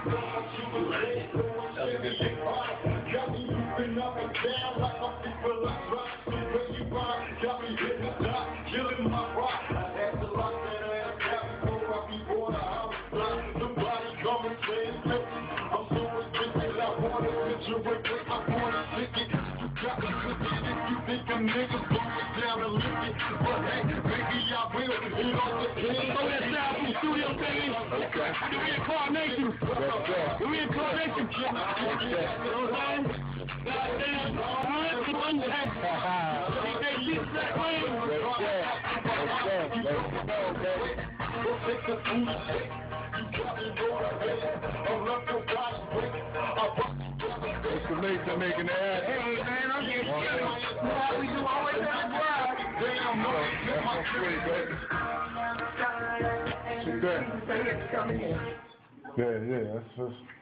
a good thing. Got me moving up and down like I'm people like rock. So where you ride, got me hypnotized, killing my rock. I had to lock that ass down before I be born. I was blind. Somebody come and say it's me. I'm so addicted, I want a picture with I want a ticket. You got me twisted if you think a nigga going down and lick it. But hey, maybe I will. It all depends. Throw that sound from the studio, baby. Okay. The reincarnation. The reincarnation. You know what I'm saying? Goddamn. It's amazing making that. Hey, man, I'm getting you. How we do always have a drive. Damn, no, that's my sweet, baby. Yeah, that's